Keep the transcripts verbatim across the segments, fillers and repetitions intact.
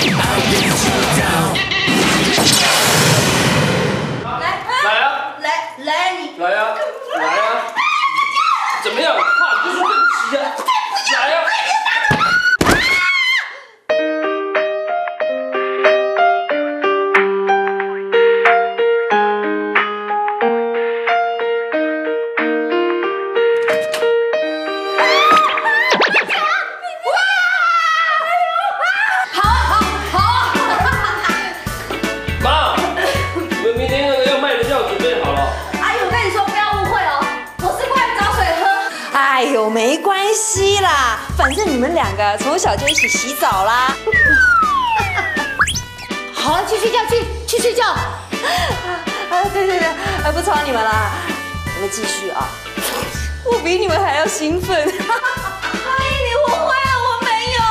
来啊！ 来来你来啊！来啊！怎么样？怕你就说对不起啊！来啊！ 哎呦，没关系啦，反正你们两个从小就一起洗澡啦。 好了，去睡觉，去去睡觉。 啊，对对对，哎，不吵你们啦，你们继续啊。我比你们还要兴奋。阿姨，你误会了，我没有。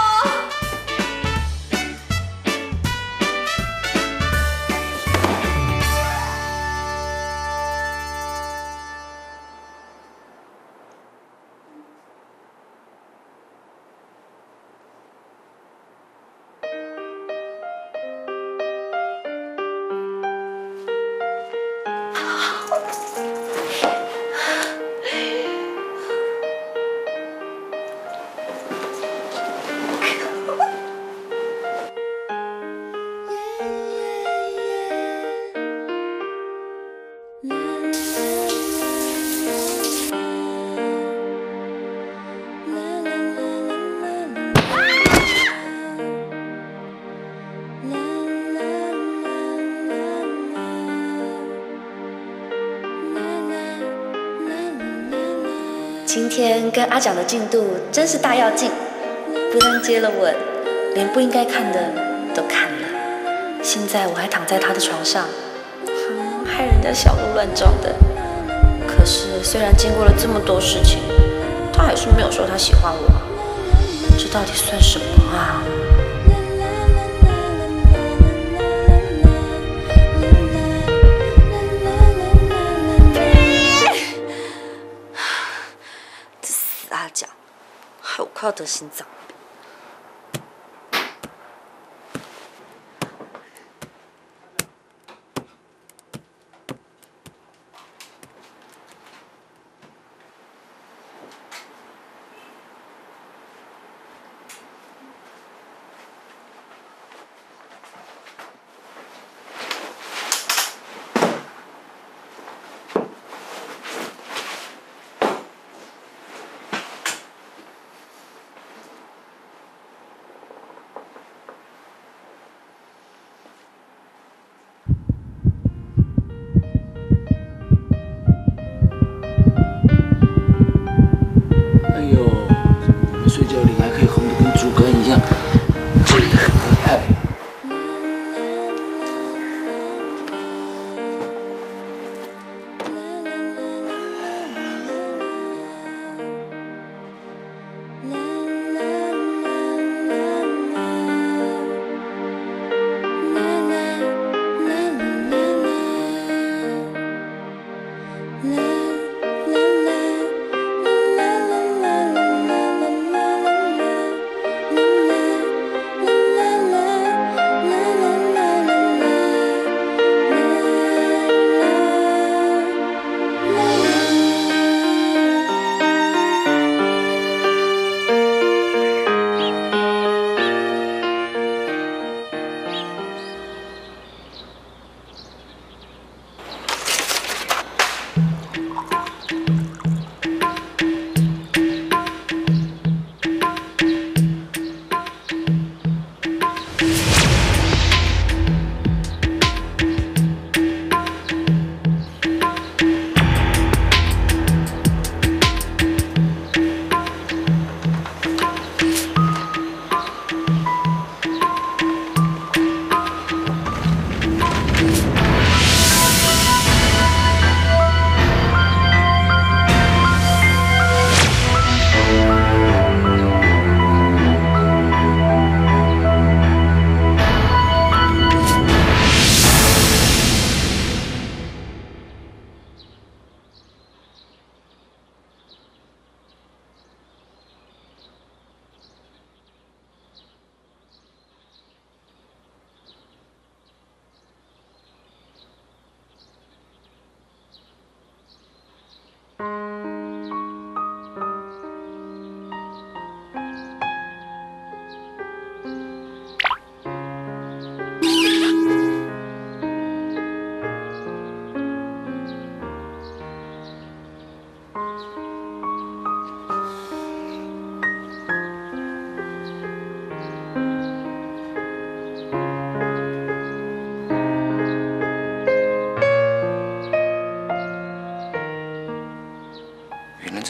今天跟阿蒋的进度真是大跃进，不但接了吻，连不应该看的都看了。现在我还躺在他的床上，嗯、害人家小鹿乱撞的。可是虽然经过了这么多事情，他还是没有说他喜欢我，这到底算什么啊？ 阿蒋，害我快要得心脏病。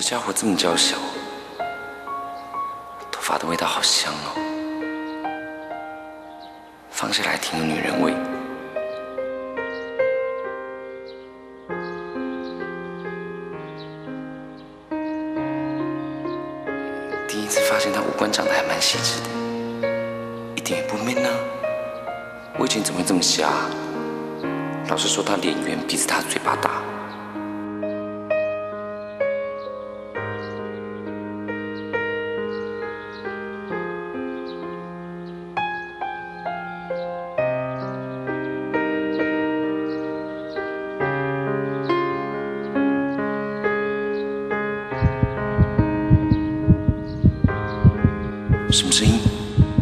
家伙这么娇小，头发的味道好香哦，放下来挺有女人味。第一次发现他五官长得还蛮细致的，一点也不 man 啊！我以前怎么会这么瞎啊？老师说他脸圆，鼻子大，嘴巴大。什么声音？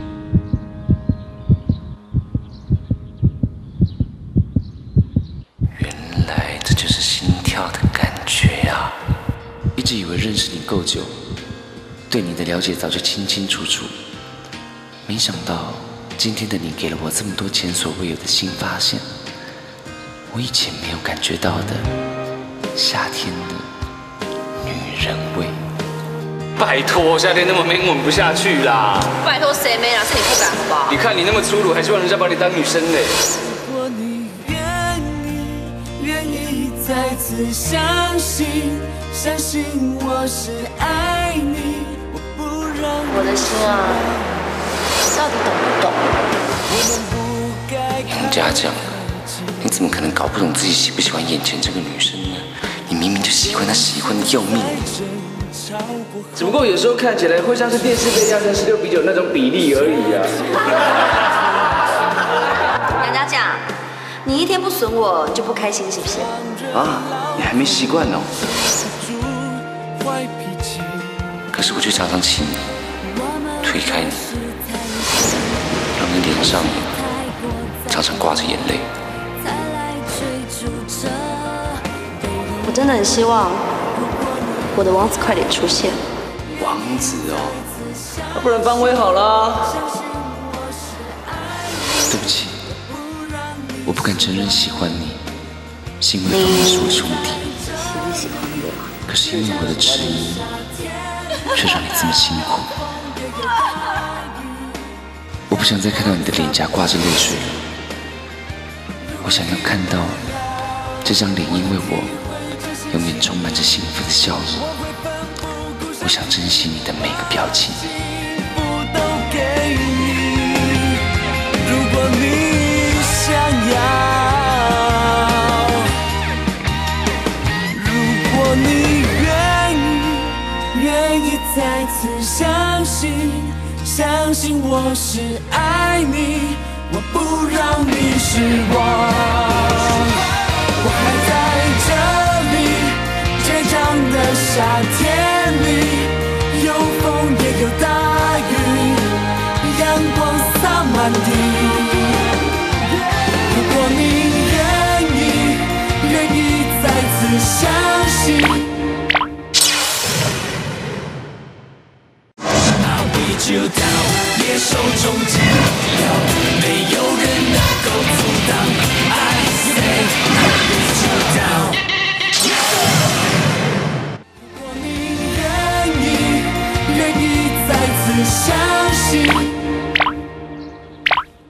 原来这就是心跳的感觉啊！一直以为认识你够久，对你的了解早就清清楚楚，没想到今天的你给了我这么多前所未有的新发现，我以前没有感觉到的夏天的女人味。拜托，夏天那么 man 吻不下去啦！ 拜托谁没啦？是你不敢好不好？ 你看你那么粗鲁，还希望人家把你当女生嘞？ 如果你愿意，愿意再次相信，相信我是爱你，我不让我的心啊，到底懂不懂？ 杨家将，你怎么可能搞不懂自己喜不喜欢眼前这个女生呢？你明明就喜欢她，喜欢的要命。 只不过有时候看起来会像是电视被压成十六比九那种比例而已啊。 杨家将，你一天不损我就不开心是不是？ 啊，你还没习惯哦。可是我却常常气你，推开你，让你脸上常常挂着眼泪。 我真的很希望我的王子快点出现。 王子哦， 那不然班威好啦。 对不起，我不敢承认喜欢你，是因为方你是我兄弟。 喜不喜欢我？ 可是因为我的迟疑，却让你这么辛苦。我不想再看到你的脸颊挂着泪水了，我想要看到这张脸因为我永远充满着幸福的笑意。我想珍惜你的每个表情。 如果你想要，如果你愿意，愿意再次相信，相信我是爱你，我不让你失望。我还在这里，倔强的夏天里，有风也有大雨，阳光洒满地。